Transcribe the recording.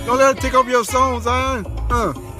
Don't let it take over your song, Zion.